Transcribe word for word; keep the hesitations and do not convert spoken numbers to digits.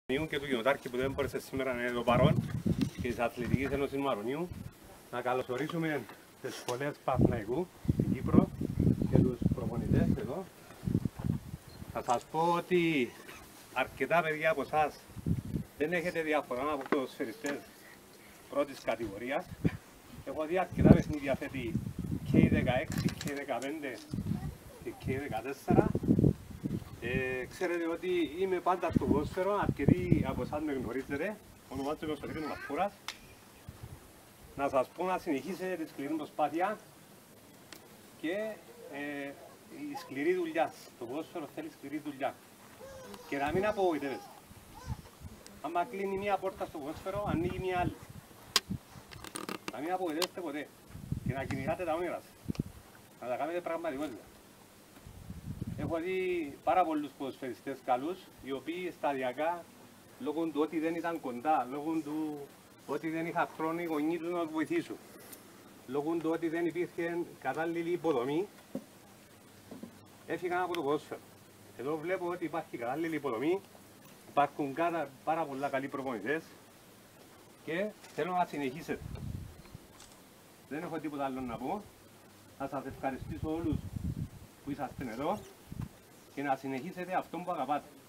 Και του Γενοτάρχη που δεν μπόρεσε σήμερα να είναι εδώ παρόν και της Αθλητικής Ένωσης Μαρονίου, να καλωσορίσουμε τις σχολές Παναθηναϊκού στην Κύπρο και τους προπονητές εδώ. Θα σας πω ότι αρκετά παιδιά από εσάς δεν έχετε διαφορά από ποδοσφαιριστές πρώτης κατηγορίας. Έχω δει αρκετά παιχνίδια φέτη και η δεκαέξι, και η δεκαπέντε και η δεκατέσσερα. Ε, ξέρετε ότι είμαι πάντα στο ποδόσφαιρο, αρκετοί από εσάς με γνωρίζετε, ονομάζομαι ο Σωτήρης Μαρφούρας. Να σας πω να συνεχίσετε τη σκληρή προσπάθεια και ε, η σκληρή δουλειά. Το ποδόσφαιρο θέλει σκληρή δουλειά και να μην απογοητεύεστε. Άμα κλείνει μία πόρτα στο ποδόσφαιρο, ανοίγει μία άλλη. Να μην απογοητεύεστε ποτέ και να κυνηγάτε τα όνειρα σας, να τα κάνετε πραγματικότητα. Έχω δει πάρα πολλούς ποδοσφαιριστές καλούς, οι οποίοι σταδιακά, λόγω του ότι δεν ήταν κοντά, λόγω του ότι δεν είχαν χρόνο οι γονείς τους να τους βοηθήσουν, λόγω του ότι δεν υπήρχε κατάλληλη υποδομή, έφυγαν από το ποδόσφαιρο. Εδώ βλέπω ότι υπάρχει κατάλληλη υποδομή, υπάρχουν πάρα πολλά καλοί προπονητές και θέλω να συνεχίσετε. Δεν έχω τίποτα άλλο να πω. Θα σας ευχαριστήσω όλους που είσαστε εδώ και να συνεχίσετε αυτό που αγαπάτε.